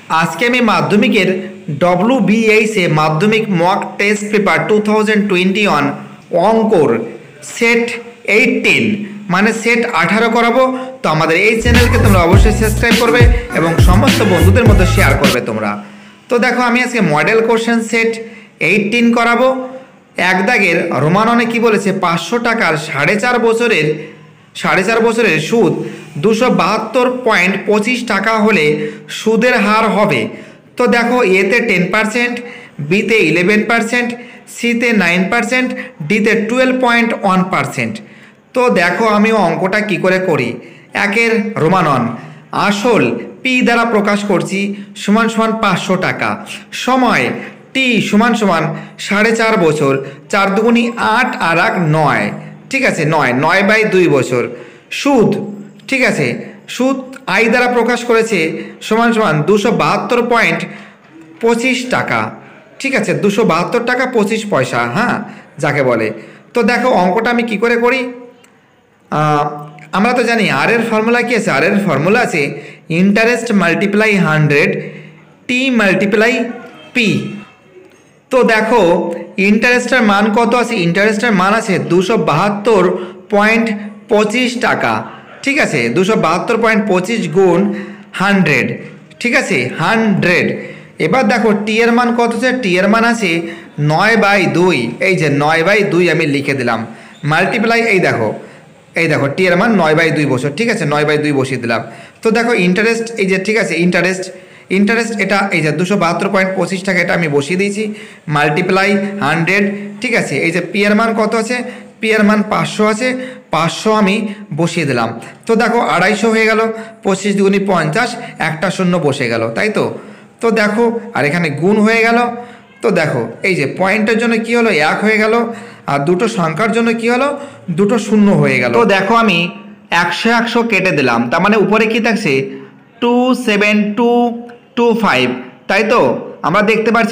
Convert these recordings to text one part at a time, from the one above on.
আজকে আমি মাধ্যমিকের WBHS মাধ্যমিক মক টেস্ট পেপার 2021 অঙ্কর সেট 18 মানে সেট 18 করাবো। তো আমাদের এই চ্যানেলকে তোমরা অবশ্যই সাবস্ক্রাইব করবে এবং সমস্ত বন্ধুদের মধ্যে শেয়ার করবে তোমরা। তো দেখো আমি আজকে মডেল কোশ্চেন সেট 18 করাবো। এক দাগের রোমান কি বলেছে, 500 টাকার 4.5 বছরের সুদ 272.25 টাকা হলে সুদের হার হবে। তো দেখো এতে 10%, বিতে 11%, সিতে 9%, ডিতে 12.1%। তো দেখো আমি অঙ্কটা কি করে করি। একের রোমান আসল পি দ্বারা প্রকাশ করছি সমান সমান 500 টাকা, সময় টি সমান সমান 4.5 বছর, 4 দুগুণী 8 আর 1 9, ঠিক আছে 9/2 বছর। সুদ, ঠিক আছে সুদ আই দ্বারা প্রকাশ করেছে সমান সমান 272.25 টাকা, ঠিক আছে 272 টাকা 25 পয়সা, হ্যাঁ যাকে বলে। তো দেখো অঙ্কটা আমি কি করে করি। আমরা তো জানি আর এর ফর্মুলা কি আছে, আর এর ফর্মুলা আছে interest multiply 100 T multiply P. তো দেখো ইন্টারেস্টের মান কত আছে, ইন্টারেস্টের মান আছে 272.25 টাকা, ঠিক আছে 272.25 গুণ 100, ঠিক আছে 100। এবার দেখো টি এর মান কত আছে, টি এর মান আছে 9/2, এই যে 9/2 আমি লিখে দিলাম, মাল্টিপ্লাই এই দেখো টি এর মান 9/2 বছর, ঠিক আছে 9/2 বসিয়ে দিলাম। তো দেখো ইন্টারেস্ট এই যে, ঠিক আছে ইন্টারেস্ট এটা এই যে 272.25 টাকা, এটা আমি বসিয়ে দিয়েছি, মাল্টিপ্লাই 100, ঠিক আছে। এই যে পি এর মান কত আছে, পি এর মান 500 আছে, 500 আমি বসিয়ে দিলাম। তো দেখো 250 হয়ে গেল, 25 দুগুণী 50, একটা শূন্য বসে গেল, তাই তো। তো দেখো আর এখানে গুণ হয়ে গেল। তো দেখো এই যে পয়েন্টের জন্য কি হলো 1 হয়ে গেল, আর দুটো সংখ্যার জন্য কি হলো 2 শূন্য হয়ে গেল। তো দেখো আমি 100 কেটে দিলাম, তার মানে উপরে কি থাকছে 27225, তাই তো। আমরা দেখতে পাচ্ছি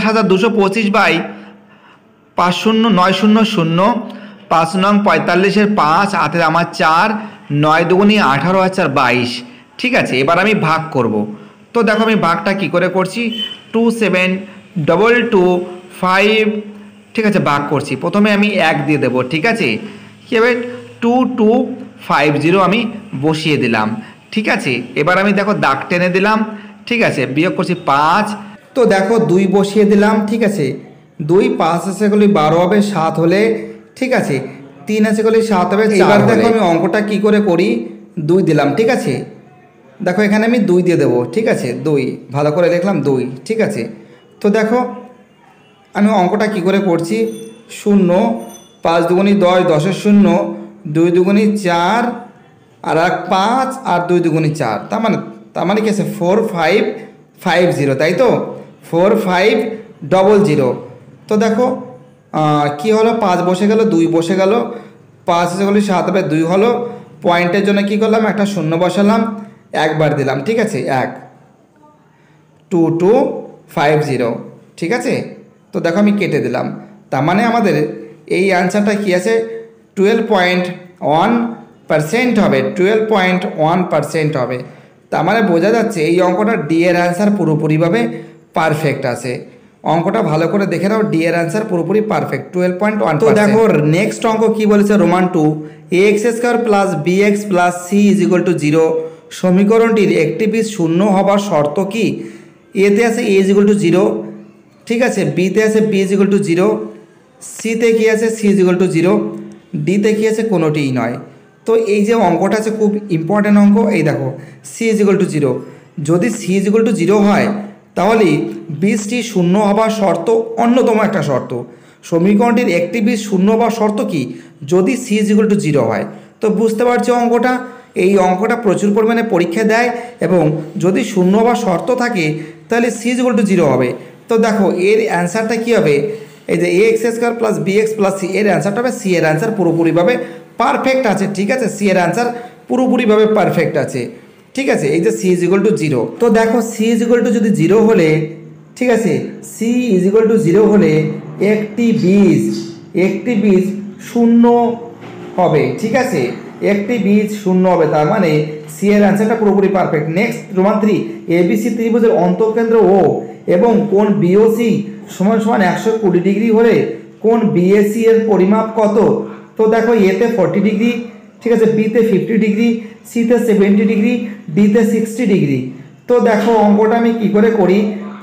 27225/509000, 5 নং 45-এর 5, হাতে আমার 4, 9 দুগুণী 18 আর 4 22, ঠিক আছে। এবার আমি ভাগ করব। তো দেখো আমি ভাগটা কি করে করছি, 27225, ঠিক আছে ভাগ করছি। প্রথমে আমি 1 দিয়ে দেবো, ঠিক আছে কি হবে 2250 আমি বসিয়ে দিলাম, ঠিক আছে। এবার আমি দেখো দাগ টেনে দিলাম, ঠিক আছে বিয়োগ করছি 5। তো দেখো 2 বসিয়ে দিলাম, ঠিক আছে 2 5 আছে গেলে 12 হবে, 7 হলে, ঠিক আছে 3 আছে গেলে 7 হবে, 4। দেখো আমি অঙ্কটা কি করে করি, 2 দিলাম, ঠিক আছে। দেখো এখানে আমি 2 দিয়ে দেবো, ঠিক আছে 2 ভালো করে লিখলাম 2, ঠিক আছে। তো দেখো আমি অঙ্কটা কি করে করছি, 0 5 দুগুণী 10, 10-এর 0, 2 দুগুণী 4 আর 1 5 আর 2 দুগুণী 4, তার মানে কি আছে 4550, তাই তো 4500। তো দেখো কি হলো 5 বসে গেল, 2 বসে গেল, 5 এসে গেলে 7 হবে, 2 হলো। পয়েন্টের জন্য কি করলাম, একটা শূন্য বসালাম, একবার দিলাম, ঠিক আছে 1 2250, ঠিক আছে। তো দেখো আমি কেটে দিলাম, তার মানে আমাদের এই অ্যান্সারটা কি আছে 12.1% হবে, 12.1% হবে। তার মানে বোঝা যাচ্ছে এই অঙ্কটা ডি এর অ্যান্সার পুরোপুরিভাবে পারফেক্ট আছে। অঙ্কটা ভালো করে দেখে নাও, ডি এর অ্যান্সার পুরোপুরি পারফেক্ট 12.1%। তো দেখো নেক্সট অঙ্ক কি বলেছে, roman 2 ax² plus bx plus c = 0 সমীকরণটির একটি বীজ শূন্য হবার শর্ত কি। এতে আছে a = 0, ঠিক আছে বিতে আছে b = 0, সিতে কি আছে c = 0, ডিতে কি আছে কোনোটিই নয়। তো এই যে অঙ্কটা আছে খুব ইম্পর্ট্যান্ট অঙ্ক। এই দেখো c = 0, যদি c = 0 হয় তাহলে বীজটি শূন্য হবার শর্ত অন্যতম একটা শর্ত। সমীকরণটির একটি বীজ শূন্য হবার শর্ত কি, যদি c = 0 হয়। তো বুঝতে পারছো অঙ্কটা, এই অঙ্কটা প্রচুর পরিমাণে পরীক্ষা দেয়, এবং যদি শূন্য হবার শর্ত থাকে তাহলে c = 0 হবে। তো দেখো এর অ্যান্সারটা কী হবে, এই যে ax² plus bx plus c, এর অ্যান্সারটা হবে, সি এর অ্যান্সার পুরোপুরিভাবে পারফেক্ট আছে, ঠিক আছে সি এর অ্যান্সার পুরোপুরিভাবে পারফেক্ট আছে, ঠিক আছে। এই যে c = 0, তো দেখো c = যদি 0 হলে, ঠিক আছে c = 0 হলে একটি বীজ শূন্য হবে, ঠিক আছে একটি বীজ শূন্য হবে, তার মানে c সি এর অ্যান্সারটা পুরোপুরি পারফেক্ট। নেক্সট রোমান 3, এবিসি ত্রিভুজের অন্তঃকেন্দ্র ও এবং কোণ বিওসি সমান সমান 120 ডিগ্রি হলে কোণ বিএসি এর পরিমাপ কত? তো দেখো এতে 40 ডিগ্রি, ঠিক আছে, বিতে 50 ডিগ্রি, সিতে 70 ডিগ্রি, ডিতে 60 ডিগ্রি। তো দেখো অঙ্কটা আমি কি করে করি,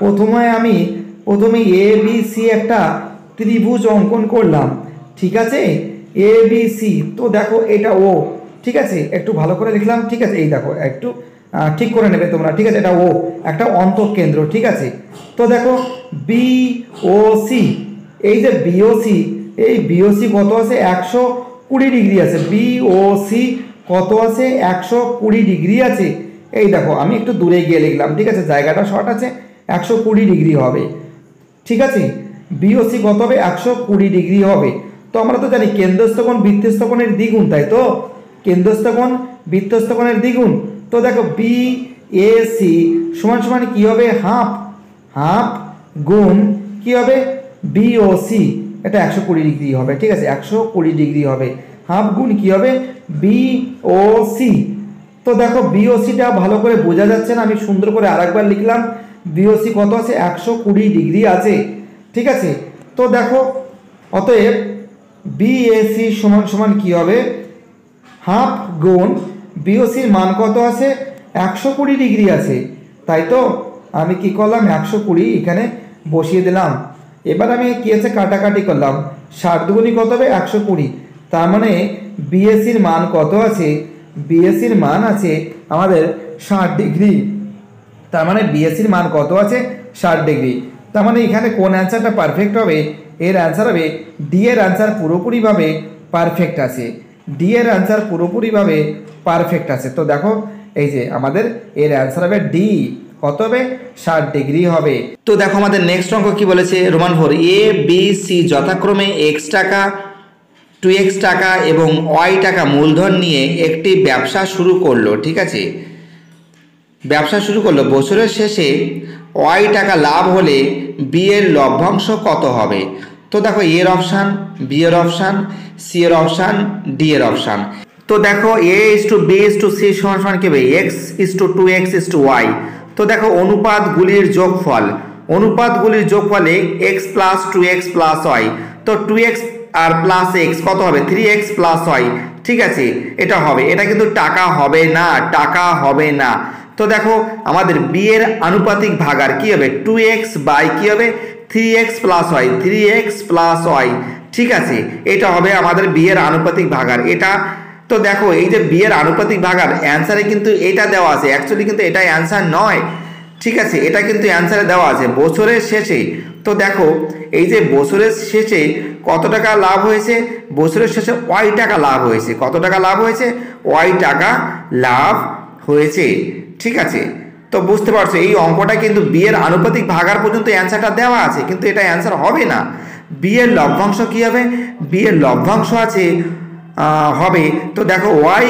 প্রথমে এ বি সি একটা ত্রিভুজ অঙ্কন করলাম, ঠিক আছে, এ বি সি। তো দেখো এটা ও, ঠিক আছে, একটু ভালো করে লিখলাম, ঠিক আছে, এই দেখো একটু ঠিক করে নেবে তোমরা, ঠিক আছে, এটা ও একটা অন্তঃকেন্দ্র, ঠিক আছে। তো দেখো বি ও সি, এই যে বিওসি, এই বিওসি কত আছে? 120 ডিগ্রি আছে। বিওসি কত আছে? 120 ডিগ্রি আছে। এই দেখো আমি একটু দূরে গিয়ে লিখলাম, ঠিক আছে, জায়গাটা শর্ট আছে, 120 ডিগ্রি হবে, ঠিক আছে। বিওসি কত হবে? 120 ডিগ্রি হবে। তো আমরা তো জানি কেন্দ্রস্থ কোণ বৃত্তস্থ কোণের দ্বিগুণ, তাই তো, কেন্দ্রস্থ কোণ বৃত্তস্থ কোণের দ্বিগুণ। তো দেখো বি এ সি সমান সমান কি হবে? হাফ গুণ কি হবে? বিওসি, এটা 120 ডিগ্রি হবে, ঠিক আছে, 120 ডিগ্রি হবে। হাফ গুণ কি হবে? বিওসি। তো দেখো বিওসিটা ভালো করে বোঝা যাচ্ছে না, আমি সুন্দর করে আরেকবার লিখলাম, বিওসি কত আছে? 120 ডিগ্রি আছে, ঠিক আছে। তো দেখো অতএব বিএসি সমান সমান কি হবে? হাফ গুণ বিওসির মান কত আছে? 120 ডিগ্রি আছে, তাই তো। আমি কি করলাম? 120 এখানে বসিয়ে দিলাম। এবার আমি কি আছে কাটাকাটি করলাম, 60 দুগুণী কত হবে? 120। তার মানে বিএসির মান কত আছে? বিএসির মান আছে আমাদের 60 ডিগ্রি। তার মানে বিএসির মান কত আছে? 60 ডিগ্রি। তার মানে এখানে কোন অ্যান্সারটা পারফেক্ট হবে? এর অ্যান্সার হবে ডি এর অ্যান্সার পুরোপুরিভাবে পারফেক্ট আছে, ডি এর অ্যান্সার পুরোপুরিভাবে পারফেক্ট আছে। তো দেখো এই যে আমাদের এর অ্যান্সার হবে ডি, কত হবে? 60 ডিগ্রি হবে। তো দেখো আমাদের নেক্সট অঙ্ক কি বলেছে, রোমান 4, এ বি সি যথাক্রমে এক্স টাকা, 2x টাকা এবং ওয়াই টাকা মূলধন নিয়ে একটি ব্যবসা শুরু করলো, ঠিক আছে, ব্যবসা শুরু করলো। বছরের শেষে ওয়াই টাকা লাভ হলে বি এর লভ্যাংশ কত হবে? তো দেখো এর অপশান, বি এর অপশান, সি এর অপশান, ডি এর অপশান। তো দেখো A is to B is to C সমান সমান কি হবে? X is to 2x is to y. তো দেখো অনুপাতগুলির যোগফলে x plus 2x plus y. তো 2x আর প্লাস এক্স কত হবে? 3x প্লাস ওয়াই, ঠিক আছে, এটা হবে। এটা কিন্তু টাকা হবে না। তো দেখো আমাদের বি এর আনুপাতিক ভাগার কি হবে? 2x বাই কি হবে? 3x প্লাস ওয়াই, ঠিক আছে, এটা হবে আমাদের বি এর আনুপাতিক ভাগার, এটা। তো দেখো এই যে বি এর আনুপাতিক ভাগার অ্যান্সারে কিন্তু এটা দেওয়া আছে, অ্যাকচুয়ালি কিন্তু এটা অ্যান্সার নয়, ঠিক আছে, এটা কিন্তু অ্যান্সারে দেওয়া আছে বছরের শেষে। তো দেখো এই যে বছরের শেষে কত টাকা লাভ হয়েছে? বছরের শেষে ওয়াই টাকা লাভ হয়েছে। কত টাকা লাভ হয়েছে? ওয়াই টাকা লাভ হয়েছে, ঠিক আছে। তো বুঝতে পারছো এই অঙ্কটা কিন্তু বি এর আনুপাতিক ভাগার পর্যন্ত অ্যান্সারটা দেওয়া আছে, কিন্তু এটা অ্যান্সার হবে না। বি এর লভ্যাংশ কি হবে? বি এর লভ্যাংশ আছে হবে, তো দেখো ওয়াই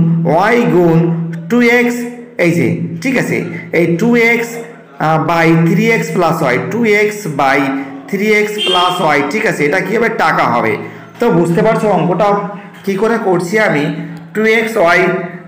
গুণ 2x, এই যে, ঠিক আছে, এই 2x by 3x plus y, 2x by 3x plus y, ঠিক আছে, এটা কী হবে? টাকা হবে। তো বুঝতে পারছো অঙ্কটা কী করে করছি আমি? 2x Y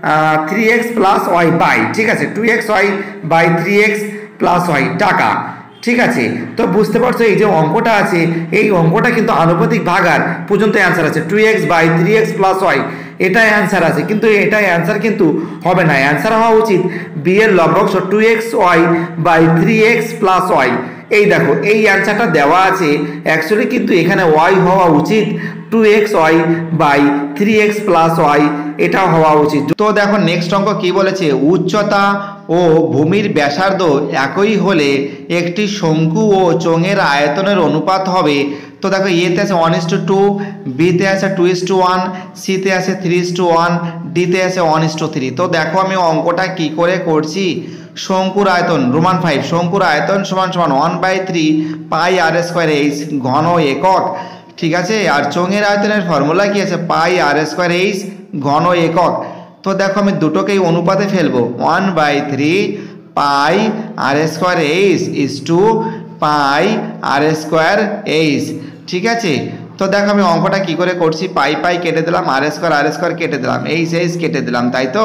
3x plus Y by, ঠিক আছে, 2x Y by 3x plus Y টাকা, ঠিক আছে। তো বুঝতে পারছো এই যে অঙ্কটা আছে, এই অঙ্কটা কিন্তু আনুপাতিক ভাগার পর্যন্ত অ্যান্সার আছে, 2x by 3x plus y, এটাই অ্যান্সার আছে, কিন্তু এটাই অ্যান্সার কিন্তু হবে না। অ্যান্সার হওয়া উচিত বি এর লব্ধ 2x Y by 3x plus Y. এই দেখো এই অ্যান্সারটা দেওয়া আছে, অ্যাকচুয়ালি কিন্তু এখানে ওয়াই হওয়া উচিত 2x Y by 3x plus Y, এটা হওয়া উচিত। তো দেখো নেক্সট অঙ্ক কি বলেছে, উচ্চতা ও ভূমির ব্যাসার্ধ একই হলে একটি শঙ্কু ও চোঙের আয়তনের অনুপাত হবে। তো দেখো এতে আছে 1:2, বিতে আছে 2:1, সিতে আছে 3:1, ডিতে আছে 1:3। তো দেখো আমি অঙ্কটা কি করে করছি, শঙ্কুর আয়তন রোমান 5, শঙ্কুর আয়তন সমান সমান 1/3 পাই আর স্কোয়ার এইচ ঘন একক, ঠিক আছে। আর চোঙের আয়তনের ফর্মুলা কি আছে? পাই আর স্কোয়ার এইচ ঘন একক। তো দেখো আমি দুটোকেই অনুপাতে ফেলবো, 1/3 pi r square h is to pi r square h, ঠিক আছে। তো দেখো আমি অঙ্কটা কি করে করছি, পাই কেটে দিলাম, আর স্কোয়ার কেটে দিলাম, এইচ কেটে দিলাম, তাই তো।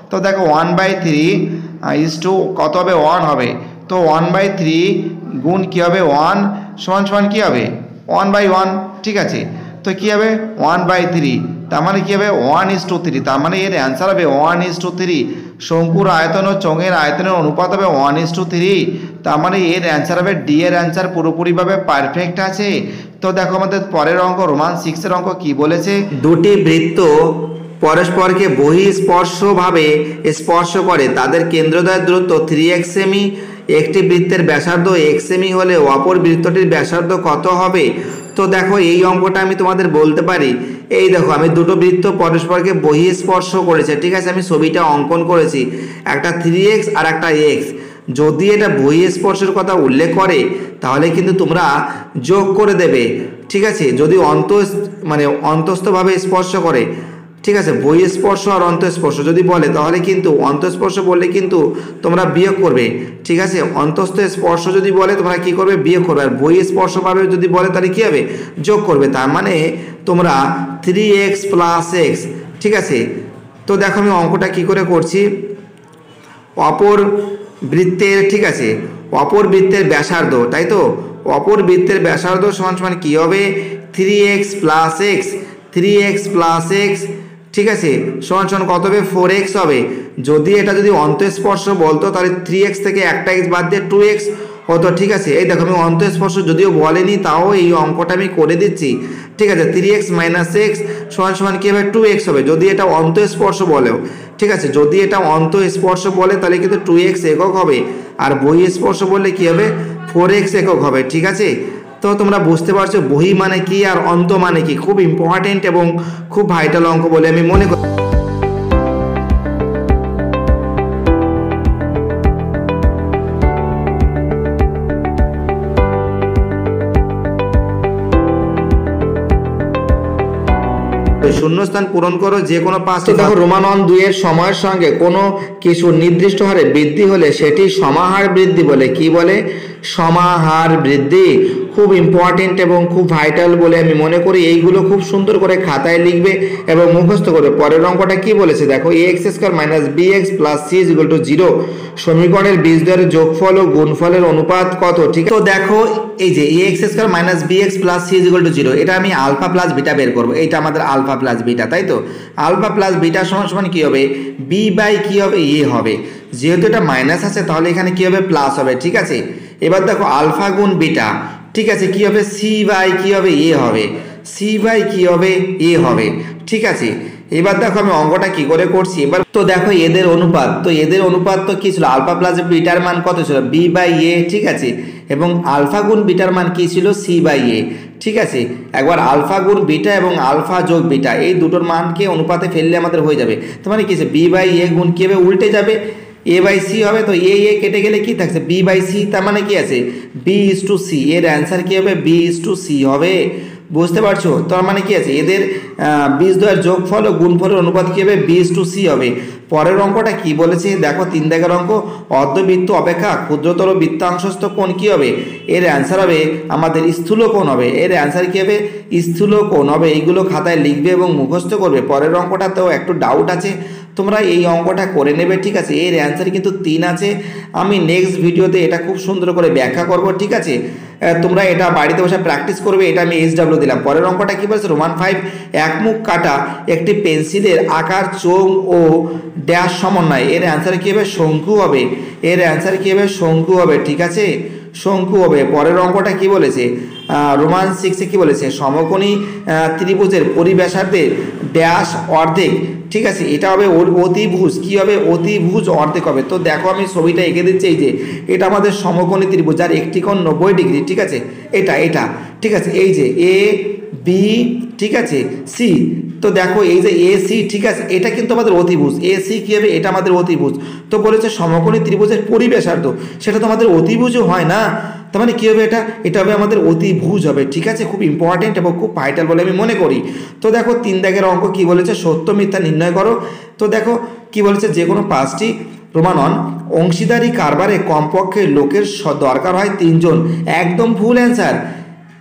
তো দেখো 1/3 ইজ টু কত হবে 1 হবে, তো 1/3 গুণ কী হবে 1 সমান সমান কী হবে 1/1, ঠিক আছে। তো কী হবে 1/3, তার মানে কী হবে 1:3, তার মানে এর অ্যান্সার হবে 1:3। শঙ্কুর আয়তন ও চোঙের আয়তনের অনুপাত হবে 1:3, তার মানে এর অ্যান্সার হবে ডি এর অ্যান্সার পুরোপুরিভাবে পারফেক্ট আছে। তো দেখো আমাদের পরের অঙ্ক রোমান 6-এর অঙ্ক কী বলেছে, দুটি বৃত্ত পরস্পরকে বহিঃস্পর্শভাবে স্পর্শ করে, তাদের কেন্দ্রদ্বয়ের দূরত্ব 3x সেমি, একটি বৃত্তের ব্যাসার্ধ x সেমি হলে অপর বৃত্তটির ব্যাসার্ধ কত হবে। তো দেখো এই অঙ্কটা আমি তোমাদের বলতে পারি, এই দেখো আমি দুটো বৃত্ত পরস্পরকে বহিঃস্পর্শ করেছে, ঠিক আছে, আমি ছবিটা অঙ্কন করেছি, একটা 3x আর একটা x। যদি এটা বহিঃস্পর্শের কথা উল্লেখ করে তাহলে কিন্তু তোমরা যোগ করে দেবে, ঠিক আছে। যদি অন্তস্থভাবে স্পর্শ করে, ঠিক আছে, বহিঃস্পর্শ আর অন্তঃস্পর্শ যদি বলে তাহলে কিন্তু অন্তঃস্পর্শ বললে কিন্তু তোমরা বিয়োগ করবে, ঠিক আছে। অন্তস্থ স্পর্শ যদি বলে তোমরা কি করবে বিয়োগ করবে, আর বহিঃস্পর্শভাবে যদি বলে তাহলে কী হবে যোগ করবে, তার মানে তোমরা 3x + x, ঠিক আছে। তো দেখো আমি অঙ্কটা কি করে করছি, অপর বৃত্তের, ঠিক আছে, অপর বৃত্তের ব্যাসার্ধ, তাই তো, অপর বৃত্তের ব্যাসার্ধ সমান সমান কী হবে 3x + x, 3x + x, ঠিক আছে, সমান সমান কত হবে 4x হবে। যদি এটা যদি অন্তঃস্পর্শ বলতো তাহলে 3x থেকে একটা x বাদ দিয়ে 2x হতো, ঠিক আছে। এই দেখো আমি অন্তঃস্পর্শ যদিও বলেনি তাও এই অঙ্কটা আমি করে দিচ্ছি, ঠিক আছে। 3x - x সমান সমান কী হবে 2x হবে, যদি এটা অন্তঃস্পর্শ বলেও, ঠিক আছে। যদি এটা অন্তঃস্পর্শ বলে তাহলে কিন্তু 2x একক হবে, আর বহিঃস্পর্শ বললে কী হবে 4x একক হবে, ঠিক আছে। তো তোমরা বুঝতে পারছো বহি মানে কি আর অন্ত মানে কি, খুব ইম্পর্টেন্ট এবং খুব ভাইটাল অঙ্ক বলে আমি মনে করি। শূন্যস্থান পূরণ করো যে কোনো 5টি। দেখো রোমান 2-এর সময়ের সঙ্গে কোনো কিছু নির্দিষ্ট হারে বৃদ্ধি হলে সেটি সমাহার বৃদ্ধি বলে, কি বলে সমাহার বৃদ্ধি, খুব ইম্পর্টেন্ট এবং খুব ভাইটাল বলে আমি মনে করি। এইগুলো খুব সুন্দর করে খাতায় লিখবে এবং মুখস্থ করবে। পরের অঙ্কটা কি বলেছে দেখো, ax² - bx + c = 0 সমীকরণের বীজদ্বয়ের যোগফল ও গুণফলের অনুপাত কত, ঠিক আছে। তো দেখো এই যে ax² - bx + c = 0, এটা আমি আলফা প্লাস বিটা বের করবো, এইটা আমাদের আলফা প্লাস বিটা, তাই তো। আলফা প্লাস বিটা সমান সমান কী হবে b/, কি হবে a হবে, যেহেতু এটা মাইনাস আছে তাহলে এখানে কী হবে প্লাস হবে, ঠিক আছে। এবার দেখো আলফা গুণ বিটা, ঠিক আছে, কী হবে c/, কি হবে a হবে, c/, কি হবে a হবে, ঠিক আছে। এবার দেখো আমি অঙ্কটা কি করে করছি এবার। তো দেখো এদের অনুপাত, তো এদের অনুপাত তো কী ছিল, আলফা প্লাস বিটার মান কত ছিল b/a, ঠিক আছে, এবং আলফা গুণ বিটার মান কী ছিল c/a, ঠিক আছে। একবার আলফা গুণ বিটা এবং আলফা যোগ বিটা এই দুটোর মানকে অনুপাতে ফেললে আমাদের হয়ে যাবে, তো মানে কী আছে b/a গুণ কী হবে উল্টে যাবে a/c হবে, তো a কেটে গেলে কি থাকছে b/c, তার মানে কি আছে b/c, এর অ্যান্সার কি হবে b/c হবে, বুঝতে পারছো। তার মানে কি আছে এদের বীজদ্বয়ের যোগফল ও গুণফলের অনুপাত কী হবে b/c হবে। পরের অঙ্কটা কি বলেছে দেখো 3 দাগের অঙ্ক, অর্ধবৃত্ত অপেক্ষা ক্ষুদ্রতর বৃত্তাংশস্থ কোণ কী হবে, এর অ্যান্সার হবে আমাদের স্থূল কোণ হবে, এর অ্যান্সার কী হবে স্থূল কোণ হবে। এইগুলো খাতায় লিখবে এবং মুখস্থ করবে। পরের অঙ্কটাতেও একটু ডাউট আছে, তোমরা এই অঙ্কটা করে নেবে, ঠিক আছে। এর অ্যান্সার কিন্তু 3 আছে, আমি নেক্সট ভিডিওতে এটা খুব সুন্দর করে ব্যাখ্যা করব, ঠিক আছে। তোমরা এটা বাড়িতে বসে প্র্যাকটিস করবে, এটা আমি SW দিলাম। পরের অঙ্কটা কী বলছে, রোমান 5 একমুখ কাটা একটি পেন্সিলের আকার চোঙ ও ড্যাশ সমন্বয়, এর অ্যান্সার কী হবে শঙ্কু হবে, এর অ্যান্সার কী হবে শঙ্কু হবে, ঠিক আছে, শঙ্কু হবে। পরের অঙ্কটা কি বলেছে, রোমান 6-এ কী বলেছে, সমকোণী ত্রিভুজের পরিব্যাসার্ধের ড্যাশ অর্ধেক, ঠিক আছে, এটা হবে অতিভুজ, কি হবে অতিভুজ অর্ধেক হবে। তো দেখো আমি ছবিটা এঁকে দিচ্ছি, এই যে এটা আমাদের সমকোণী ত্রিভুজ যার একটি কোণ 90 ডিগ্রি, ঠিক আছে, এটা ঠিক আছে, এই যে এ বি, ঠিক আছে, সি, তো দেখো এই যে এ সি, ঠিক আছে, এটা কিন্তু আমাদের অতিভুজ, এ সি কী হবে এটা আমাদের অতিভুজ। তো বলেছে সমকোণী ত্রিভুজের পরিব্যাসার্ধ, সেটা তো আমাদের অতিভুজও হয় না, তার মানে কী হবে এটা হবে আমাদের অতিভুজ হবে, ঠিক আছে, খুব ইম্পর্টেন্ট এবং খুব ভাইটাল বলে আমি মনে করি। তো দেখো 3 দাগের অঙ্ক কি বলেছে, সত্য মিথ্যা নির্ণয় করো। তো দেখো কি বলেছে, যে কোনো 5টি প্রমাণন অংশীদারি কারবারে কমপক্ষে লোকের দরকার হয় 3 জন, একদম ভুল অ্যান্সার।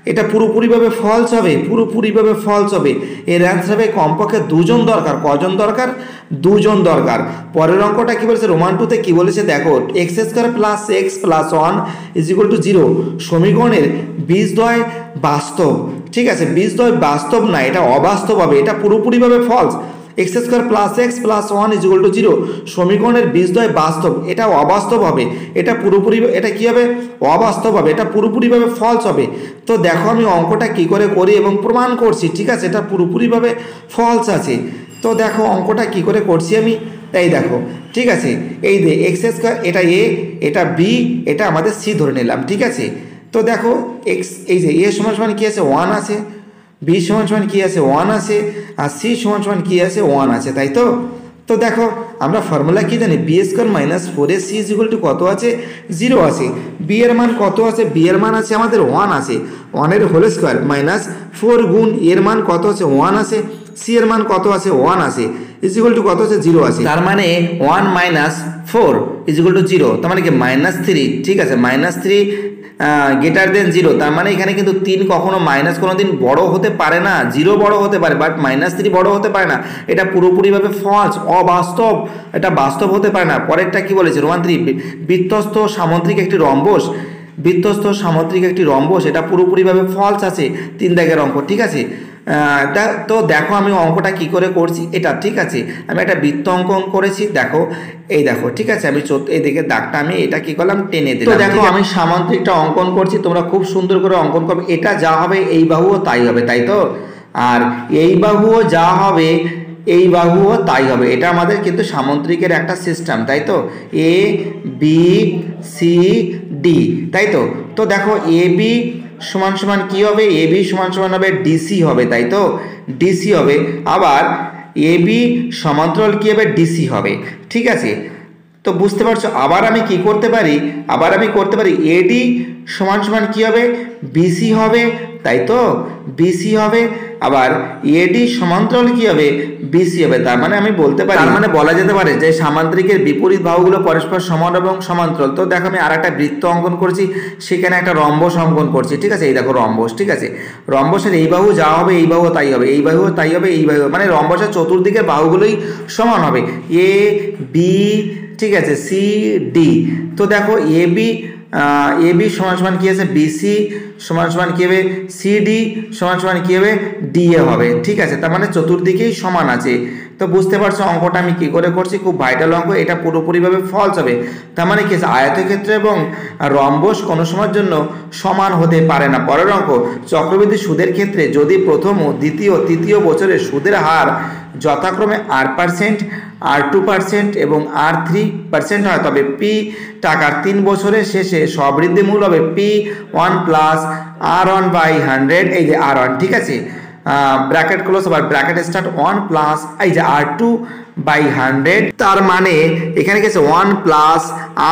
এটা পুরোপুরিভাবে ফলস হবে, পুরোপুরিভাবে ফলস হবে। এর অ্যান্সার হবে কমপক্ষে দুজন দরকার। কজন দরকার? দুজন দরকার। পরের অঙ্কটা কি বলেছে, রোমান টুতে কি বলেছে দেখো, x square plus x plus one is equal to 0 সমীকরণের বীজদ্বয় বাস্তব। ঠিক আছে, বীজদ্বয় বাস্তব না, এটা অবাস্তব হবে, এটা পুরোপুরিভাবে false. X square plus x plus one is equal to 0 সমীকরণের বীজদ্বয় বাস্তব, এটা অবাস্তব হবে, এটা পুরোপুরি, এটা কী হবে, অবাস্তব হবে, এটা পুরোপুরিভাবে ফলস হবে। তো দেখো আমি অঙ্কটা কী করে করি এবং প্রমাণ করছি। ঠিক আছে, এটা পুরোপুরিভাবে ফলস আছে। তো দেখো অঙ্কটা কী করে করছি আমি, তাই দেখো। ঠিক আছে, এই যে এক্স স্কোয়ার, এটা এ, এটা বি, এটা আমাদের সি ধরে নিলাম। ঠিক আছে, তো দেখো এক্স, এই যে এ সমান সমান কী আছে, 1 আছে, বি সমান সমান কী আছে, 1 আছে, আর সি সমান সমান কী আছে, 1 আছে, তাই তো। তো দেখো আমরা ফর্মুলা কী জানি, b square minus 4ac is equal to কত আছে, 0 আছে। বি এর মান কত আছে, বি এর মান আছে আমাদের 1 আছে, 1 এর হোল স্কোয়ার মাইনাস 4 গুণ এর মান কত আছে, 1 আছে, সি এর মান কত আছে, 1 আছে, ইজ ইকুয়াল টু কত আছে, 0 আছে। তার মানে 1 মাইনাস 4 ইজ ইকুয়াল টু 0, তার মানে কি -3। ঠিক আছে, -3 গ্রেটার দেন 0, তার মানে এখানে কিন্তু 3 কখনো মাইনাস কোনো দিন বড় হতে পারে না, 0 বড় হতে পারে, বাট -3 বড় হতে পারে না, এটা পুরোপুরিভাবে ফলস, অবাস্তব, এটা বাস্তব হতে পারে না। পরেরটা কি বলেছে, রোমান 3 বৃত্তস্থ সামুদ্রিক একটি রম্বস, বৃত্তস্থ সামুদ্রিক একটি রম্বস, এটা পুরোপুরিভাবে ফলস আছে, 3 দাগের অঙ্ক। ঠিক আছে, তো দেখো আমি অঙ্কটা কি করে করছি এটা। ঠিক আছে, আমি একটা বৃত্ত অঙ্কন করেছি, দেখো এই দেখো। ঠিক আছে, আমি এই দিকে দাগটা আমি এটা কি করলাম, টেনে দিলাম। তো দেখো আমি সামুদ্রিকটা অঙ্কন করছি, তোমরা খুব সুন্দর করে অঙ্কন করবে, এটা যা হবে এই বাহুও তাই হবে, তাই তো। আর এই বাহুও যা হবে এই বাহুও তাই হবে, এটা আমাদের কিন্তু সামুদ্রিকের একটা সিস্টেম, তাই তো। এ বি সি ডি, তাই তো। তো দেখো এ বি সমান সমান কী হবে, এ বি সমান সমান হবে ডিসি হবে, তাই তো, ডিসি হবে। আবার এ বি সমান্তরাল কী হবে, ডিসি হবে। ঠিক আছে, তো বুঝতে পারছো। আবার আমি কি করতে পারি, আবার আমি করতে পারি এডি সমান সমান কী হবে, বিসি হবে, তাই তো, বিসি হবে। আবার এডি সমান্তরাল কী হবে, বিসি হবে। তার মানে আমি বলতে পারি, তার মানে বলা যেতে পারে যে সামান্তরিকের বিপরীত বাহুগুলো পরস্পর সমান এবং সমান্তরাল। তো দেখো আমি আর একটা বৃত্ত অঙ্কন করছি, সেখানে একটা রম্বস অঙ্কন করছি। ঠিক আছে, এই দেখো রম্বস। ঠিক আছে, রম্বসের এই বাহু যা হবে এই বাহু তাই হবে, এই বাহু তাই হবে, এই বাহু, মানে রম্বসের চতুর্দিকের বাহুগুলোই সমান হবে, এ বি, ঠিক আছে, সি ডি। তো দেখো এ বি সমান সমান কী আছে, বিসি সমান সমান কী হবে, সিডি সমান সমান কী হবে, ডিএ হবে। ঠিক আছে, তার মানে চতুর্দিকেই সমান আছে। তো বুঝতে পারছো অঙ্কটা আমি কী করে করছি, খুব ভাইটাল অঙ্ক, এটা পুরোপুরিভাবে ফলস হবে। তার মানে কি, আয়তক্ষেত্র এবং রম্বস কোনো সময়ের জন্য সমান হতে পারে না। পরের অঙ্ক, চক্রবৃদ্ধি সুদের ক্ষেত্রে যদি প্রথম ও দ্বিতীয় তৃতীয় বছরে সুদের হার যথাক্রমে R%, R2% এবং R3% হয়, তবে পি টাকার 3 বছরের শেষে সবৃদ্ধি মূল হবে P1 প্লাস R1/100, এই যে R1। ঠিক আছে, ব্র্যাকেট ক্লোজ, আবার ব্র্যাকেট স্টার্ট 1 প্লাস এই যে R2/100, তার মানে এখানে গেছে 1 প্লাস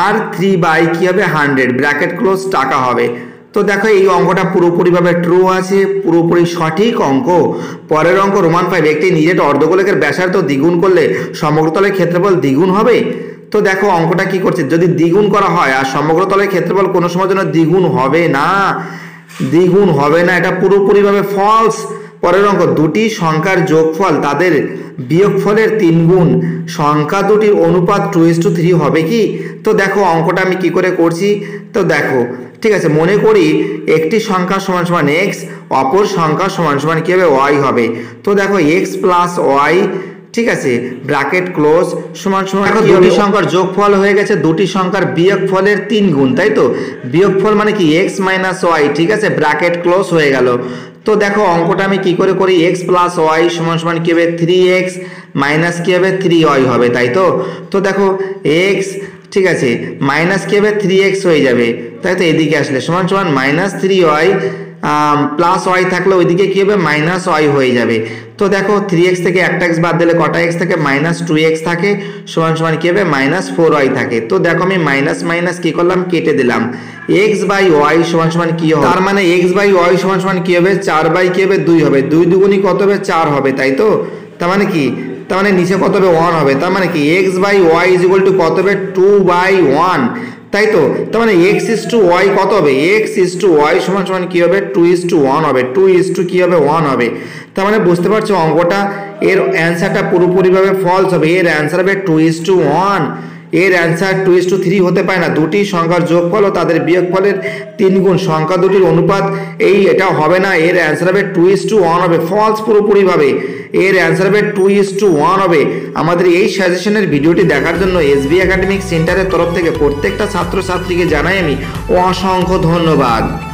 R3 কি হবে 100, ব্র্যাকেট ক্লোজ টাকা হবে। তো দেখো এই অঙ্কটা পুরোপুরিভাবে ট্রু আছে, পুরোপুরি সঠিক অঙ্ক। পরের অঙ্ক, রোমান 5 একটি নিরেট অর্ধগোলকের ব্যাসার্ধ দ্বিগুণ করলে সমগ্রতলের ক্ষেত্রফল দ্বিগুণ হবে। তো দেখো অঙ্কটা কি করছে, যদি দ্বিগুণ করা হয় আর সমগ্রতলের ক্ষেত্রফল কোনো সময় জন্য দ্বিগুণ হবে না, দ্বিগুণ হবে না, এটা পুরোপুরিভাবে ফলস। পরের অঙ্ক, দুটি সংখ্যার যোগফল তাদের বিয়োগফলের 3 গুণ, সংখ্যা দুটির অনুপাত 2:3 হবে কি। তো দেখো অঙ্কটা আমি কি করে করছি, তো দেখো। ঠিক আছে, মনে করি একটি সংখ্যা সমান সমান এক্স, অপর সংখ্যা সমান সমান কী হবে, ওয়াই হবে। তো দেখো এক্স প্লাস ওয়াই, ঠিক আছে, ব্র্যাকেট ক্লোজ সমান সমান দুটি সংখ্যার যোগফল হয়ে গেছে দুটি সংখ্যার বিয়োগফলের 3 গুণ, তাই তো। বিয়োগফল মানে কি এক্স মাইনাস ওয়াই, ঠিক আছে, ব্র্যাকেট ক্লোজ হয়ে গেল। তো দেখো অঙ্কটা আমি কি করে করি, এক্স প্লাস ওয়াই সমান সমান কী হবে, 3x মাইনাস কী হবে, 3y হবে, তাই তো। তো দেখো এক্স, ঠিক আছে, মাইনাস কী হবে, 3x হয়ে যাবে, তাই তো। এদিকে আসলে সমান সমান -3y প্লাস ওয়াই থাকলে ওইদিকে কী হবে, -y হয়ে যাবে। তো দেখো 3x থেকে একটা x বাদ দিলে কটা x থাকে, -2x থাকে, সমান সমান কী হবে, -4y থাকে। তো দেখো আমি মাইনাস মাইনাস কী করলাম, কেটে দিলাম, x/y সমান সমান কী হবে, তার মানে x/y সমান সমান কী হবে, 4/, কী হবে, 2 হবে, 2 দুগুণী কত হবে, 4 হবে, তাই তো। তার মানে কি, তার মানে নিচে কত হবে, 1 হবে, তার মানে কি x/y = কত হবে, 2/1। তাই তো। তার মানে x/y কত হবে, x/y সমান সমান কী হবে 2:1 হবে, 2 কী হবে 1 হবে। তার মানে বুঝতে পারছো অঙ্কটা এর অ্যান্সারটা পুরোপুরিভাবে ফলস হবে, এর অ্যান্সার হবে 2:1। এর অ্যান্সার 2:3 হতে পারে না, দুটি সংখ্যার যোগফল ও তাদের বিয়োগফলের 3 গুণ, সংখ্যা দুটির অনুপাত এটা হবে না, এর অ্যান্সার হবে 2:1 হবে, ফলস পুরোপুরিভাবে। এর অ্যান্সার হবে 2:1 হবে। আমাদের এই সাজেশনের ভিডিওটি দেখার জন্য এসবি একাডেমিক সেন্টারের তরফ থেকে প্রত্যেকটা ছাত্রছাত্রীকে জানাই আমি অসংখ্য ধন্যবাদ।